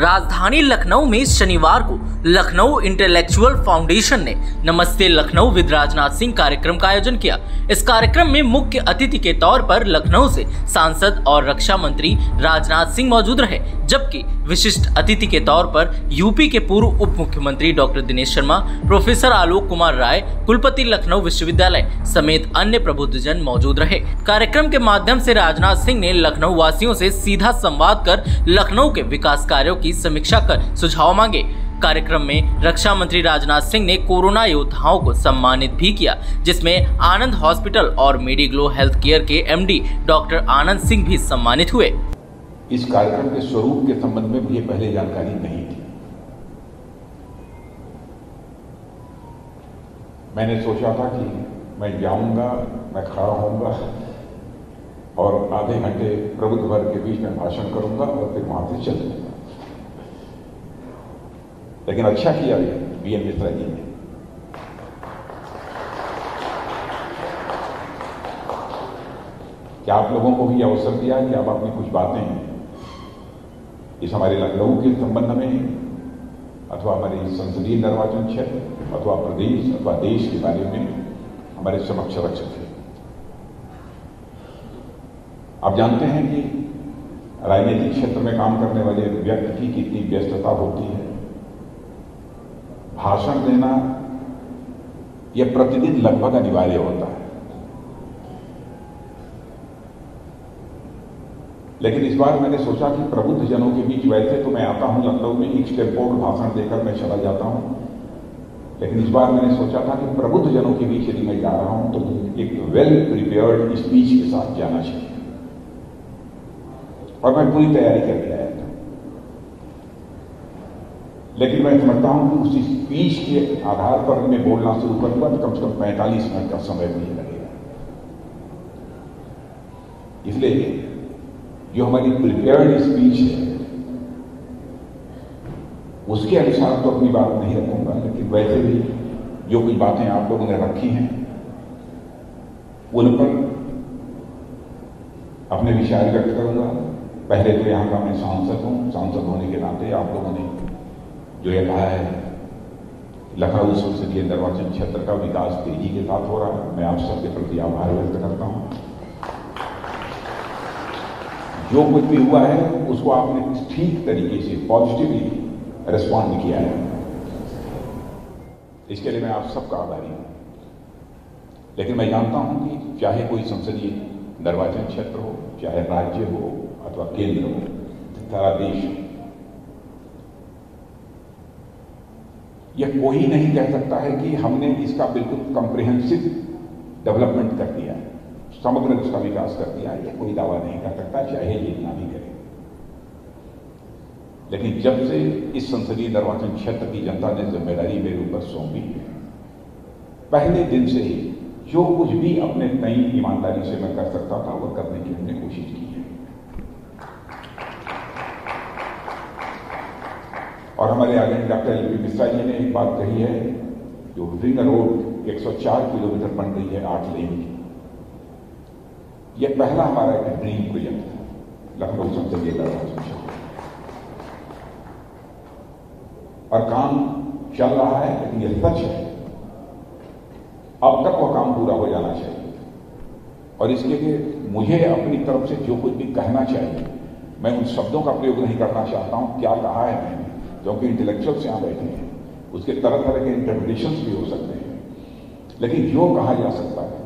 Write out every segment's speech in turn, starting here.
राजधानी लखनऊ में शनिवार को लखनऊ इंटेलेक्चुअल फाउंडेशन ने नमस्ते लखनऊ विद राजनाथ सिंह कार्यक्रम का आयोजन किया। इस कार्यक्रम में मुख्य अतिथि के तौर पर लखनऊ से सांसद और रक्षा मंत्री राजनाथ सिंह मौजूद रहे, जबकि विशिष्ट अतिथि के तौर पर यूपी के पूर्व उप मुख्यमंत्री डॉक्टर दिनेश शर्मा, प्रोफेसर आलोक कुमार राय, कुलपति लखनऊ विश्वविद्यालय समेत अन्य प्रबुद्धजन मौजूद रहे। कार्यक्रम के माध्यम से राजनाथ सिंह ने लखनऊ वासियों से सीधा संवाद कर लखनऊ के विकास कार्यों की समीक्षा कर सुझाव मांगे। कार्यक्रम में रक्षा मंत्री राजनाथ सिंह ने कोरोना योद्धाओं को सम्मानित भी किया, जिसमें आनंद हॉस्पिटल और मेडिग्लो हेल्थ केयर के एमडी डॉक्टर आनंद सिंह भी सम्मानित हुए। इस कार्यक्रम के स्वरूप के संबंध में मुझे पहले जानकारी नहीं थी। मैंने सोचा था कि मैं जाऊंगा, मैं खड़ा होऊंगा और आधे घंटे प्रबुद्ध वर्ग के बीच में भाषण करूंगा और फिर वहां से चल जाऊंगा। लेकिन अच्छा किया बीएन मिश्रा जी ने। क्या आप लोगों को भी अवसर दिया कि आप अपनी कुछ बातें इस हमारे लखनऊ के संबंध में अथवा हमारे संसदीय निर्वाचन क्षेत्र अथवा प्रदेश अथवा देश के बारे में हमारे समक्ष रख सके। आप जानते हैं कि राजनीतिक क्षेत्र में काम करने वाले व्यक्ति की कितनी व्यस्तता होती है। भाषण देना यह प्रतिदिन लगभग अनिवार्य होता है, लेकिन इस बार मैंने सोचा कि प्रबुद्ध जनों के बीच, वैसे तो मैं आता हूं लखनऊ में एक स्टेम्पोर्ड भाषण देकर मैं चला जाता हूं, लेकिन इस बार मैंने सोचा था कि प्रबुद्ध जनों के बीच यदि मैं जा रहा हूं तो एक वेल प्रिपेयर्ड स्पीच के साथ जाना चाहिए, और मैं पूरी तैयारी करके आया था। लेकिन मैं समझता हूं कि उसी स्पीच के आधार पर मैं बोलना शुरू करूंगा तो कम से कम 45 मिनट का समय मुझे लगेगा। इसलिए जो हमारी प्रिपेयर्ड स्पीच है उसके अनुसार तो अपनी बात नहीं रखूंगा, लेकिन वैसे भी जो कुछ बातें आप लोगों ने रखी हैं उन पर अपने विचार व्यक्त करूंगा। पहले तो यहां का मैं सांसद हूं, सांसद होने के नाते आप लोगों ने जो ये कहा है लखनऊ संसदीय निर्वाचन क्षेत्र का विकास तेजी के साथ हो रहा है, मैं आप सबके प्रति आभार व्यक्त करता हूं। जो कुछ भी हुआ है उसको आपने ठीक तरीके से पॉजिटिवली रिस्पॉन्ड किया है, इसके लिए मैं आप सबका आभारी हूं। लेकिन मैं जानता हूं कि चाहे कोई संसदीय निर्वाचन क्षेत्र हो, चाहे राज्य हो अथवा केंद्र हो, सारा देश हो, यह कोई नहीं कह सकता है कि हमने इसका बिल्कुल कॉम्प्रिहेंसिव डेवलपमेंट कर दिया है, समग्र इसका विकास कर दिया है। यह कोई दावा नहीं कर सकता, चाहे जितना भी करे। लेकिन जब से इस संसदीय निर्वाचन क्षेत्र की जनता ने जिम्मेदारी मेरे ऊपर सौंपी है, पहले दिन से ही जो कुछ भी अपने नई ईमानदारी से मैं कर सकता था वो करने की हमने कोशिश की है। और हमारे आगे डॉक्टर एल.पी. मिश्रा जी ने एक बात कही है, जो रिंग रोड 104 किलोमीटर बन रही है 8 लेन की, यह पहला हमारा एक ड्रीम प्रोजेक्ट है लखनऊ संसदीय निर्वाचन क्षेत्र, और काम चल रहा है। लेकिन यह सच है, अब तक वह काम पूरा हो जाना चाहिए, और इसके लिए मुझे अपनी तरफ से जो कुछ भी कहना चाहिए, मैं उन शब्दों का प्रयोग नहीं करना चाहता हूं क्या कहा है मैंने, क्योंकि इंटेलेक्चुअल्स यहां बैठे हैं, उसके तरह तरह के इंटरप्रिटेशंस भी हो सकते हैं। लेकिन जो कहा जा सकता है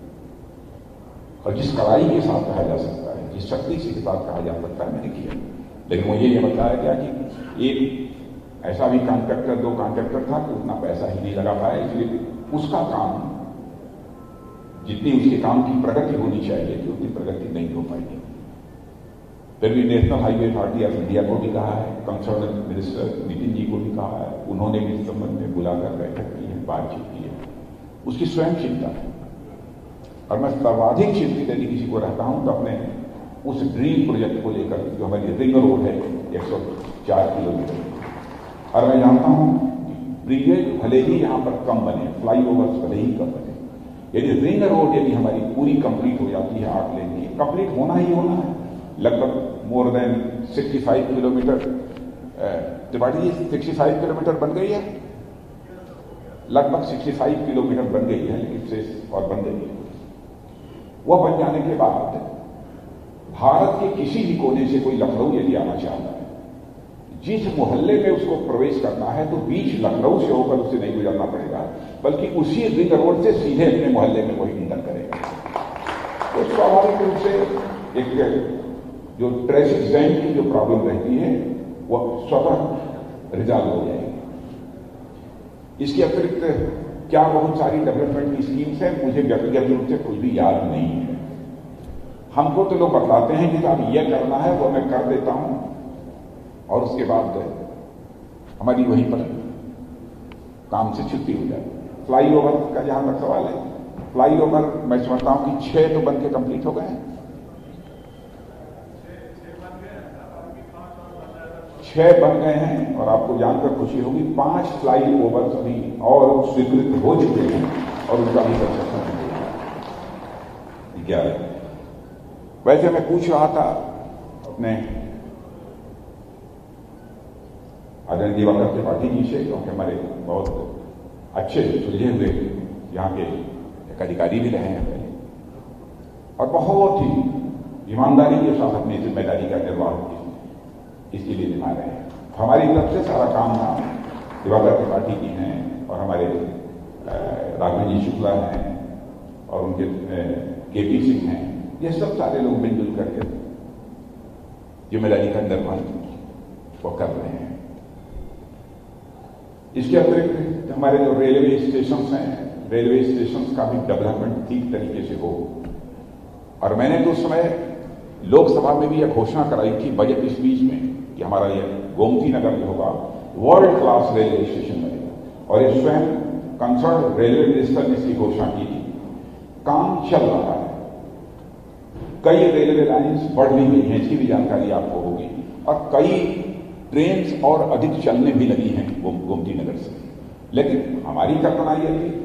और जिस कड़ाई के साथ कहा जा सकता है, जिस शक्ति के साथ कहा जा सकता है, मैंने किया। लेकिन मुझे यह बताया गया कि एक ऐसा भी कॉन्ट्रैक्टर, 2 कॉन्ट्रैक्टर था कि उतना पैसा ही नहीं लगा पाया, इसलिए उसका काम, जितनी उसके काम की प्रगति होनी चाहिए थी उतनी प्रगति नहीं हो पाई। फिर भी national highway authority of India को भी कहा है, कंसर्न मिनिस्टर नितिन जी को भी कहा है, उन्होंने भी इस संबंध में बुलाकर बैठक की है, बातचीत की है। उसकी स्वयं चिंता है, और मैं सर्वाधिक चिंतित यदि किसी को रहता हूं तो अपने उस ड्रीम प्रोजेक्ट को लेकर, जो हमारी रिंग रोड है 104 किलोमीटर। और मैं जानता हूं ब्रिज भले ही यहां पर कम बने, फ्लाईओवर्स भले ही कम बने, यदि रिंग रोड यदि हमारी पूरी कंप्लीट हो जाती है 8 लेन की, कंप्लीट होना ही होना है, लगभग more than 65 kilometre Tripathi ji 65 kilometre बन गई है, लगभग 65 किलोमीटर बन गई है, लेकिन शेष और बन गई है। वह बन जाने के बाद भारत के किसी भी कोने से कोई लखनऊ यदि आना चाहता है, जिस मोहल्ले में उसको प्रवेश करना है तो बीच लखनऊ से होकर उसे नहीं गुजरना पड़ेगा, बल्कि उसी रिंग रोड से सीधे अपने मोहल्ले में वही इंटर करेगा। तो स्वाभाविक रूप से एक जो ट्रैफिक जैम की जो प्रॉब्लम रहती है वह स्वतः रिजॉल्व हो जाएगी। इसके अतिरिक्त क्या बहुत सारी डेवलपमेंट की स्कीम्स हैं, मुझे व्यक्तिगत रूप से कुछ भी याद नहीं है। हमको तो लोग बतलाते हैं कि साहब यह करना है, वो मैं कर देता हूं, और उसके बाद हमारी वहीं पर काम से छुट्टी हो जाती है। फ्लाईओवर का जहां तक सवाल है, फ्लाईओवर मैं समझता हूं कि 6 तो बन के कंप्लीट हो गए हैं, 6 बन गए हैं, और आपको जानकर खुशी होगी 5 फ्लाईओवर अभी और स्वीकृत हो चुके हैं और उनका भी कंस्ट्रक्शन क्या है। वैसे मैं पूछ रहा था अपने आदरणीय दिवाकर त्रिपाठी जी से, क्योंकि हमारे बहुत अच्छे सुलझे हुए यहाँ के एक अधिकारी भी रहे हैं पहले, और बहुत ही ईमानदारी के साथ अपनी जिम्मेदारी का निर्वाह इसके लिए निभा रहे हैं। हमारी तरफ से सारा काम दिवाकर त्रिपाठी जी हैं, और हमारे राघव जी शुक्ला हैं, और उनके केपी सिंह हैं, ये सब सारे लोग मिलजुल करके जिम्मेदारी का निर्वहन वो कर रहे हैं। इसके अतिरिक्त हमारे जो रेलवे स्टेशन हैं, रेलवे स्टेशन का भी डेवलपमेंट ठीक तरीके से हो। और मैंने तो उस समय लोकसभा में भी यह घोषणा कराई थी बजट स्पीच में कि हमारा यह गोमती नगर जो होगा वर्ल्ड क्लास रेलवे स्टेशन बनेगा, और ये स्वयं कंसर्न रेलवे मिनिस्टर ने इसकी घोषणा की थी। काम चल रहा है, कई रेलवे लाइन्स बढ़ भी गई हैं, इसकी भी जानकारी आपको होगी, और कई ट्रेन और अधिक चलने भी लगी हैं गोमती नगर से। लेकिन हमारी कल्पना यह थी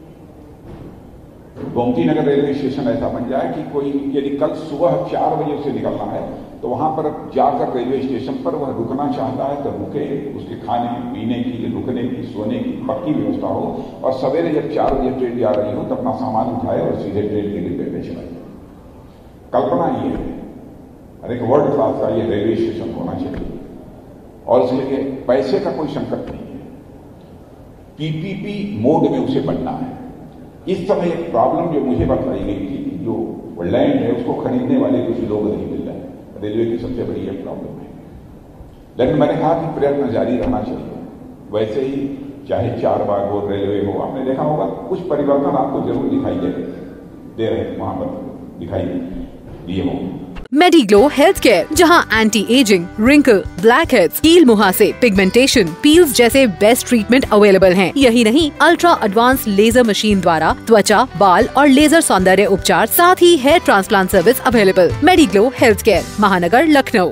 गोमती नगर रेलवे स्टेशन ऐसा बन जाए कि कोई यदि कल सुबह 4 बजे से निकलना है तो वहां पर जाकर रेलवे स्टेशन पर वह रुकना चाहता है तो रुके, उसके खाने पीने की, रुकने की, सोने की पक्की व्यवस्था हो, और सवेरे जब 4 बजे ट्रेन जा रही हो तो अपना सामान उठाए और सीधे ट्रेन के डिब्बे में चलाए। कल्पना ये है, एक वर्ल्ड क्लास का ये रेलवे स्टेशन होना चाहिए, और इसलिए पैसे का कोई संकट नहीं है, पीपीपी मोड में उसे बनना है। इस समय एक प्रॉब्लम जो मुझे बताई गई थी कि जो लैंड है उसको खरीदने वाले कुछ लोग नहीं मिल रहे हैं, रेलवे की सबसे बड़ी यह प्रॉब्लम है। लेकिन मैंने कहा कि प्रयत्न जारी रहना चाहिए। वैसे ही चाहे 4 बाग हो, रेलवे हो, आपने देखा होगा कुछ परिवर्तन आपको जरूर दिखाई दे रहे वहां पर दिखाई दिए होंगे। मेडिग्लो हेल्थ केयर, जहां anti ageing, wrinkle, blackheads, कील मुहासे, पिगमेंटेशन, पील्स जैसे बेस्ट ट्रीटमेंट अवेलेबल हैं। यही नहीं, अल्ट्रा एडवांस लेजर मशीन द्वारा त्वचा, बाल और लेजर सौंदर्य उपचार, साथ ही hair transplant service available. Mediglow health care, Mahanagar, Lucknow.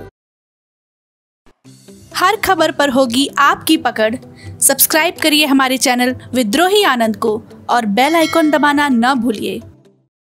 हर खबर पर होगी आपकी पकड़। सब्सक्राइब करिए हमारे चैनल विद्रोही आनंद को और बेल आइकॉन दबाना न भूलिए।